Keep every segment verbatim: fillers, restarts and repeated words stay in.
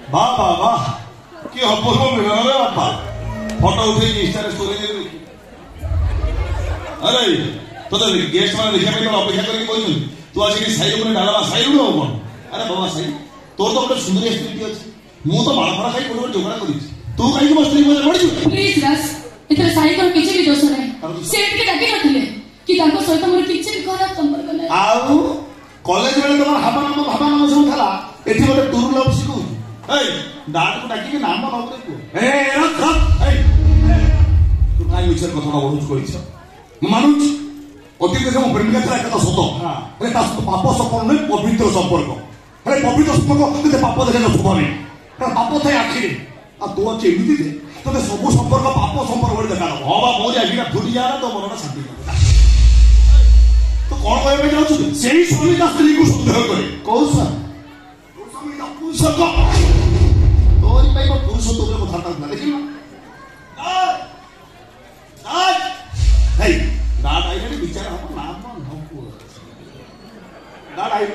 वाह वाह वाह कि अपूर्व मिलन रे बापा फोटो उठे इंस्टा रे स्टोरी दे अरे तो तो गेस्ट माने देखा पे तो अपेक्षा करके कोई तू आसी साइड में डालवा साइड में हो कोन अरे बाबा साइड तो तो बड़े सुंदर स्थिति अछि मु तो माला फरा खाई कोन जोगड़ा करी तू काई को स्त्री में पड़ी प्लीज रस इतने साइड कर किछि भी दोष नहीं सेट के डाके नथिले कि ताको सहित मोर किछि भी खराब संपर्क नै आउ कॉलेज में तो हाबा नाम भाबा नाम सब थला एठी गोटे टूर लव सिकू ए डाट को डाकी के नाम न करे को ए रख रख ए तू काई मिछर कथा बोलुच करिछ मानुच अतीत से मो प्रेमिका थला कथा सतो अरे ता पाप संपर्क नै पवित्र संपर्क अरे पवित्र संपर्क ते पाप देखे न सुबने अरे पाप थे आखिरी आ तू अच्छे एमिति दे तो सब संपर्क पाप संपर्क बड़ी देखा हां बा मोर आखिरा फुटी जा तो मनटा शांति तो कौन कहबे जाउछु सेही स्वामी का स्त्री को संदेह करे कौ सर तो स्वामी का पुरुष को तोरी भाई को पुरुष तो को थाता ना देखि ना आज हे दाद आइले विचार हम नाम हम को दाद आइले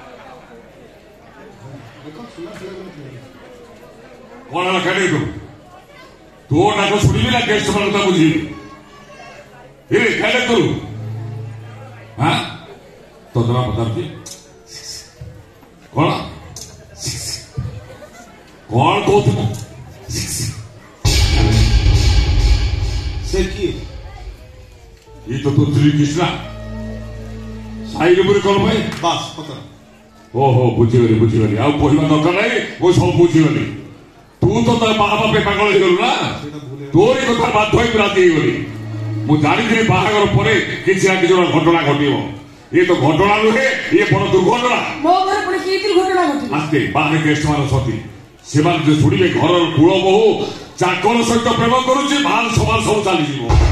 देखो सुना सुना कौन ना करे तू तो ना को सुनी भी ना गेस्ट पर तो बुझी ये कहले तू हाँ तो जरा बता दे कौन कौन को तुम से की ये तो तो श्री कृष्णा साइड में कौन भाई बस पता ओहो बुझीगली बुझीगली आ कहवा दरकार नहीं वो सब बुझीगली तू तो तो बाबा पे पागल हो ना तोरी कथा बाध्य होई राती गली मु जानी बाहागर पर किसी ना किसी घटना घटिव ये तो घटना नुहे ये बड़ दुर्घटना मो घर पुणी की दुर्घटना घटी आस्ते बाहर गेस्ट मान सती से जो शुणिले घर कूल बहु चाकर सहित प्रेम करुचे मान समान सब चली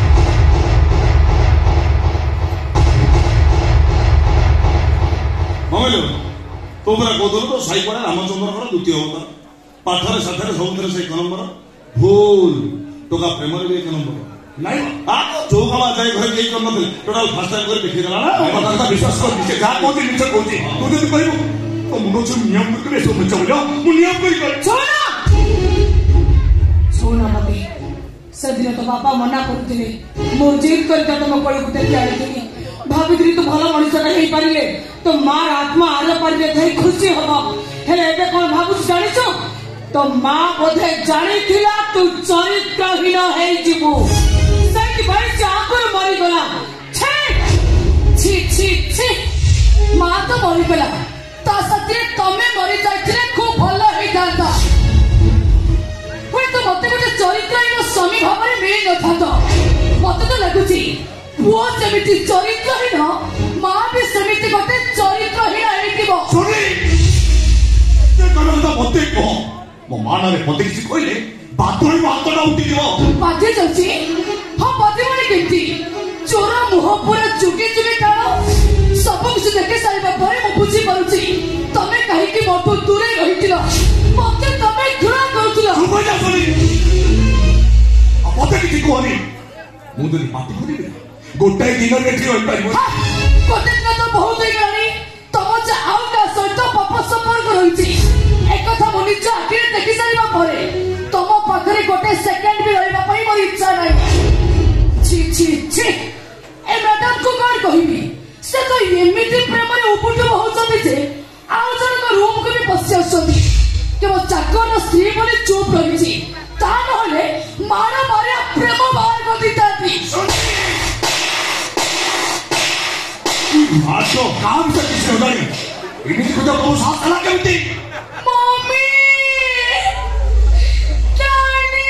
ममेलो तो पूरा कौतल तो साई पड़ा रामचंद्र द्वितीय अवतार पाठरे साथरे सबुथरे से एक नंबर भूल टोका प्रेम रे एक नंबर नहीं आ जो कला जाय घर केई कर नथले टोटल फर्स्ट टाइम कर देखि देला ना ए कथा विश्वास कर दिसे जा कोती निच कोती तू जदी कहबो तो मुनो जो नियम करे सो मच बोलो मु नियम करी कर छोना छोना मते सदिन तो बापा मना करथिले मो जीत कर त तुम कोई कुटे आइथिनी भाबित्री तो भला मनुष्य नहीं पारिले तो मार आत्मा आलो पारिले थई खुशी होबो हेले एबे कोन भाबुस जानिछो तो मां बोधे जानी थिला तू चरित्रहीन हे जीवु सही भाई चाकर मरी गला छे छी छी छी मां तो मरी गला ता सत्य तमे मरी जाइथिले खूब भलो हे जाता कोई तो मते गोटे चरित्रहीन स्वामी भाबरे मिल न थातो मते तो लागुची वो सेमिति चरित्रहीन मां भी सेमिति गोटे चरित्रहीन हेतिबो सुनी ते कलम तो मते को मो माना रे पति किसी कहले बातोई बातडा उठी दियो बाजे चलची हम बाजे माने केमती चोरा मुह पूरा चुकी चुकी टाळो सब कुछ देखे साइबा परे मो बुझी परुची तमे काहे कि मोटो दूरे रहितिलो मते तमे घुरा करथुलो तू कोइ जा सुनी आ पति किसी कहनी मु तो पाटी करी गोटे दिन में ठीक होई पाइबो गोटे दिन तो बहुत ही गलानी तम जे आउ का सहित पाप संपर्क रहिची एक कथा मो निज आखिरे देखि सारिबा परे तम पाखरे गोटे सेकंड भी रहबा पई मोर इच्छा नै छी छी छी ए मैडम को कोन कहिबी से तो एमिति प्रेम रे उपुट होचती जे आउ जन को रूम को भी पसी आछती के वो चाकर स्त्री बोले चुप रहिची ता नहले मारा मारिया प्रेम बाहर गति ताती मातो काम से किसी होता नहीं इन्हीं को तो साथ चला के उठी मम्मी डानी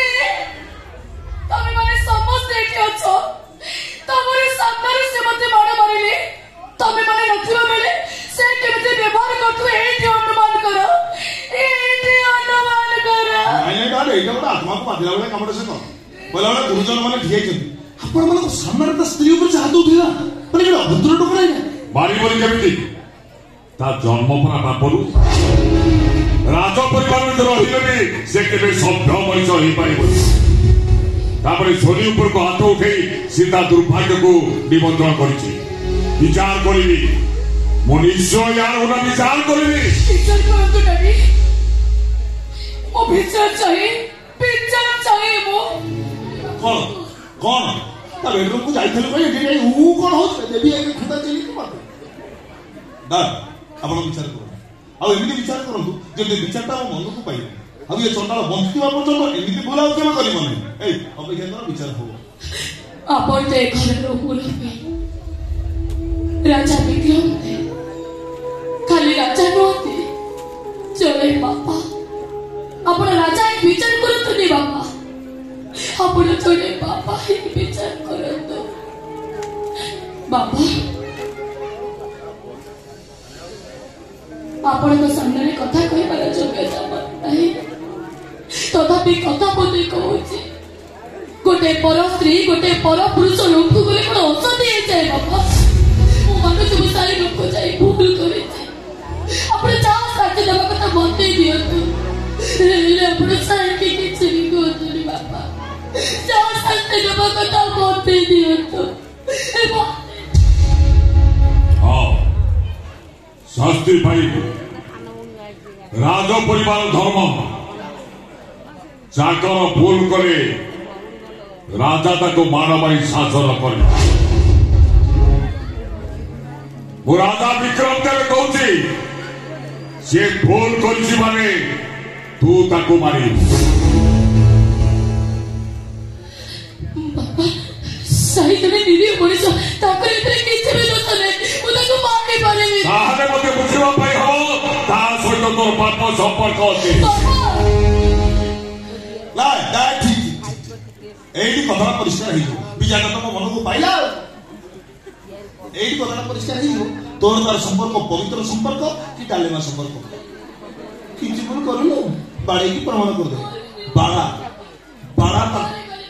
तमे माने समस्त एठी अछो तमरे सामने से मते मारा मारिले तमे माने नथिबा बेले से केमते व्यवहार करतु एठी अनुमान करो एठी अनुमान करो नहीं डाले एटा बड़ा आत्मा को बाधिला बेले कामडे से को बोला वाला गुरुजन माने ठियै छथि आपण माने सामने त स्त्री ऊपर हाथ उठिला माने केला भद्र टोकरा नहीं बारी बोली केमिति ता जन्म परा बापरू राज परिवार में रहिले भी से केबे सभ्य मनुष्य होई पारिबो तापरे सोनी ऊपर को हाथ उठेई सीता दुर्भाग्य को निमंत्रण करिछि विचार करिबी मनुष्य यार ओना विचार करिबी विचार करंतु डैडी वो विचार चाहिए विचार चाहिए वो कौन कौन ता बेडरूम को जाइथले भाई एठी जाई ऊ कोन होत देबी एक खुदा चली के माते दा आपण विचार करो आ एमिति विचार करंतु जे विचारटा मन को पाइबे अब ये चंडाल बंतिवा पर्यंत एमिति बुलाउ केमा करिब नै ए अपेक्षा कर विचार हो आपण ते घर रो बुलावे राजा विक्रम थे खाली राजा नोते चले बापा आपण राजा एक विचार करत नी बापा आपण चले बापा एक विचार करत बापा आपण तो सामने कथा कहि पारा योग्यता नाही तथापि कथा बोली कहूची गोटे पर स्त्री गोटे पर पुरुष लोक गले कोन औषधि हे जाय बापा मो मानु सब सारी लोक जाई भूल करे आपण जा साथ देबा कथा बंते दियतु ले आपण सारी के किछि गोतली बापा जा साथ देबा कथा बंते दियतु ए हां शास्त्री भाई राज परिवार धर्म चाकर भूल करे राजा ताको मार मारी शासन करे वो राजा विक्रम देव कहूची से भूल करछि माने तू ताको मारी बाबा सही तने निरी मनीष ताकरे इतने किछि भी दोष नै ओ ताको मारने पारे भी ताहले मते बुझिबा पई हो ता सहित तोर पाप संपर्क अछि ला दा ठीक एडी कथा परिष्कार हिजो बिजाता तम मन को पाइला एडी कथा परिष्कार हिजो तोर तार संपर्क पवित्र संपर्क कि डालेमा संपर्क कि जीवन करलो बाड़े की प्रमाण कर दे बाड़ा बाड़ा ता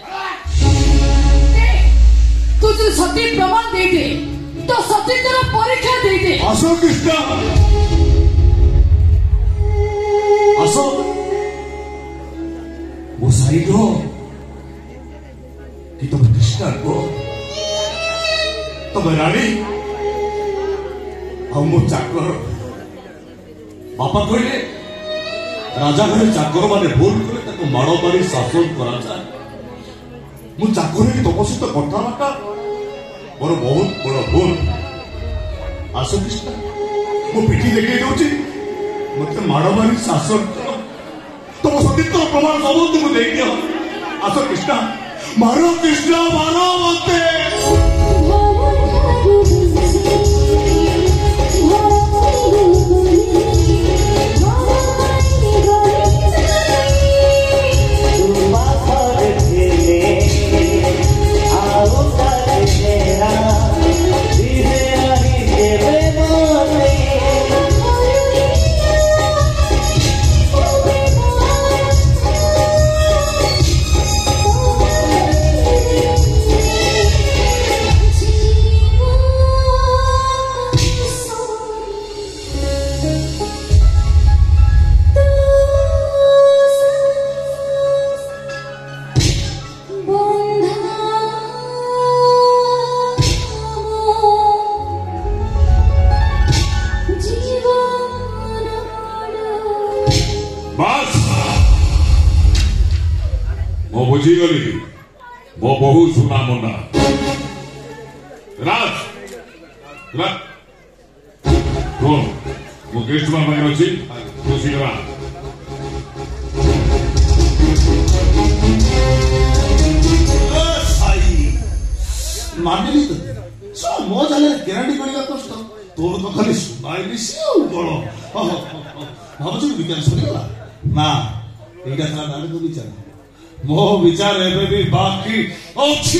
तू जो सत्य प्रमाण दे दे तो सत्य तेरा परीक्षा दे दे असो कृष्ण असो वो साइड हो कि तुम कृष्ण को तुम रानी हम मो चाकर बापा कहले राजा घरे चाकर माने भूल करे ताको माड़ मारी शासन करा जाए मु चाकर ही तुम सहित कथबार्ता मोर बहुत बड़ भूल आसो कृष्ण मो पिठी देखे दउची मते माड़ मारी शासन कर तुम सतीत्व प्रमाण सब तुम दे दियो आसो कृष्ण मारो कृष्ण मारो मते बुझीगली मो बहु सुना मुंडा राज कौन मो गेस्ट मान पाखे अच्छी तू शीघ्र मानिली तो मो जाले ग्यारंटी करिया कष्ट तोर तो खाली सुनाइली सिउ बड़ भाबछु विचार सरीला ना एटा थला दाने को विचार मो विचार एबे भी बाकी अछि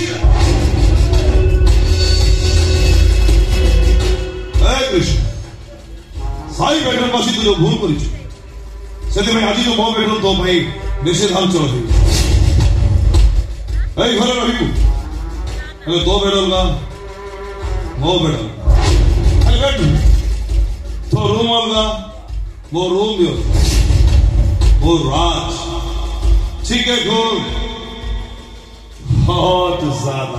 ए कृष्ण साई बेडरूम बसी तू जो भूल करिछ सेते में आज जो मो बेडरूम तो भाई निषेधांचल है ए घर रहिबू अरे तो बेडरूम का मो बेडरूम अरे बेडरूम तो रूम अलगा मो रूम भी वो राज ठीक है गुड बहुत ज्यादा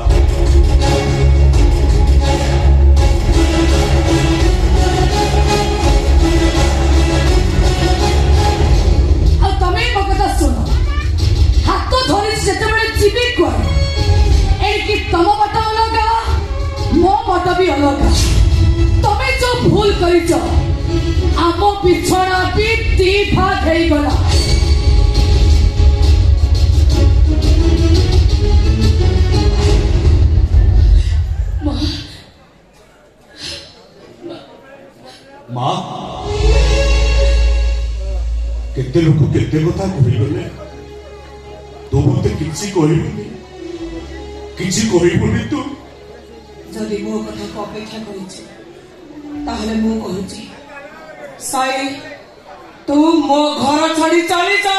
अब तमें मो कथा ବିଛଣା ବି ଦି ଭାଗ ହେଇଗଲା। माँ केते लोक केते कथा कहीगले तू मत किसी कहबुनी किसी कहबुनी तू जदि मो कथा को अपेक्षा करिछि ताहले मु कहूछि साई तू मो घर छाड़ी चली जा।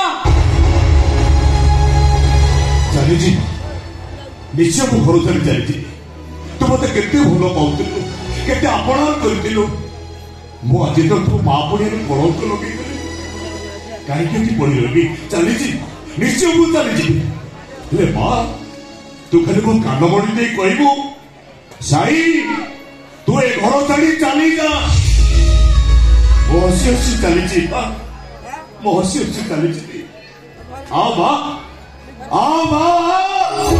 चली जी निश्चय मो घर छाड़ी चली जी। तू मत केते भलो पाउतिलु केते अपना करतिलु मो आज तो तू माँ पड़े कलंक लगे कहीं पड़ी रही चली जी निश्चय मु चली जी। ले माँ तू खाली मो कान बड़ी दे कहबू साई तू ए घर छाड़ी चली जा। मो हसी हसी चली जी मो हसी हसी चली जी। आ माँ आ माँ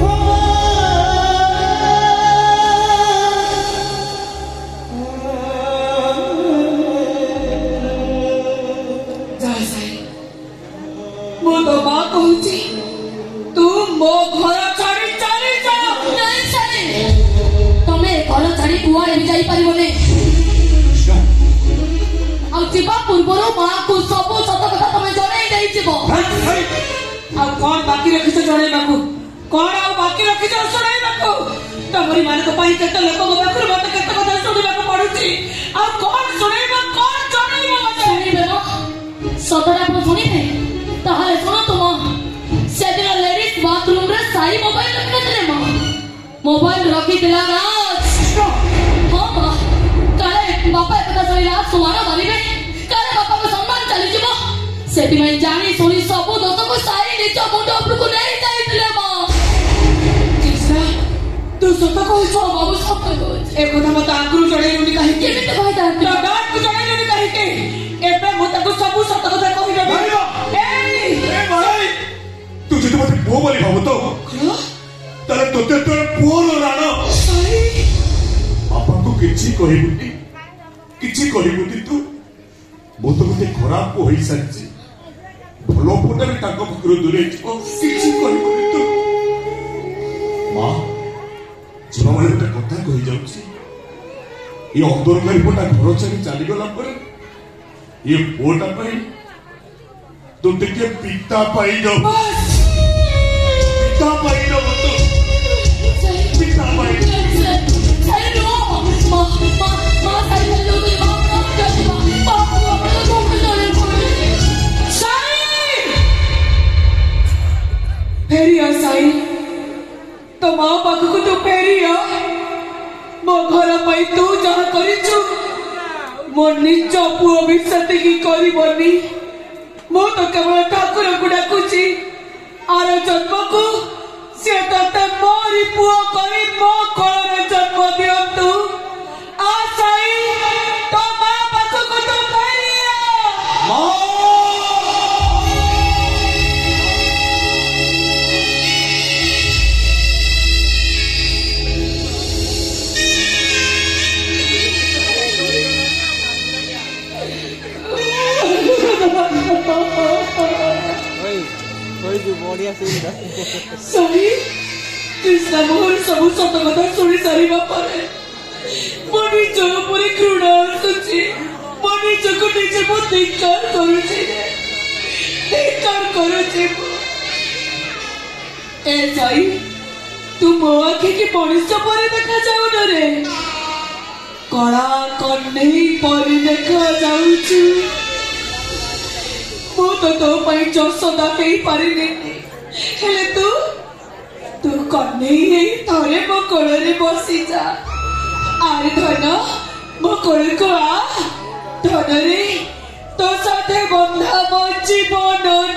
तो माँ कहूची तू मो घर छाड़ी चली जा। नहीं सारी तमे घर छाड़ी कुआड़े भी जाई परिबने आ जीवा पूर्वरो माँ को सब सत कथा तमे जणाई देई जीवो। आ कौन बाकी रखिछ जणाइबाकू कौन आ बाकी रखिछ सुणाइबाकू तमरी मान को पाई केते लोक को बाकू मत केते कथा सुणाइबाकू पडुची आ कौन सुणाइबा कौन जणाइबा सुनिबे ना सतरा आपण सुनिबे ताहले सुनो तुम से दिन लेडीज बाथरूम रे साई मोबाइल रखने थे मां मोबाइल रखी दिला ना हां मां काले बापा कथा सरीला सुवाना मानिबे काले बापा को सम्मान चली जीवो सेति में जानी सुनी सब दोस्त को साई निज मुंड ऊपर को नहीं जाई दिले मां। कृष्णा तू सत को छो बाबू सब कहो ए कथा मत आगुरु जणाइलुनी काहे के बिते कहता तो डाट को जणाइलुनी काहे के एबे मत को सब सत कथा कहि देबे। ए भाई तू जिते मते पुओ बोली भाबो तो ताले तोते तोर पुओ रो राणो बापा को किछि कहबुनी किछि कहबुनी तू मो तो मते खराब को होई साची भलो फोटा भी ताको पकरो दूरे को किछि कहबुनी तू मां जीवा वाले एक कथा कहि जाउछि ये अंदरकारी फोटा घर छाड़ी चली गला पर ये फोटा पाई तू टिके पिता पाई दो पिता पाई दो तो पिता पाई दो साई नो मां मां मां साई लो तो मां का क्या बाप अपने को को जाने पड़े साई फेरिया साई तो मां पाख को तो फेरिया मो घर पाई तू जहा करिछु मो निज पुओ भी सतकी करबनी मो तो केवल ठाकुर को डाकुची आर जन्म को से तते मोरी पुओ करी मो कोरे जन्म दियंतु आ साई तो मां पाख को तो फेरिया मां सही कृष्णा मोहन सब सत कथा शुणी सारिबा परे मो निज उपरे घृणा आसुची मो निजको निजे मो धिक्कार करुची धिक्कार करुची ए साई तू मो आखि की मनुष्य परे देखा जाऊ न रे कड़ा कन्हई परे देखा जाऊछु मो तो तो पाई जसोदा हेई पारिनी हेले तू तू कन्हई हेई थरे मो कोଳରେ बसी जा आरे धन मो कोळको आ धनरे तो साथे बंधा मो जीवन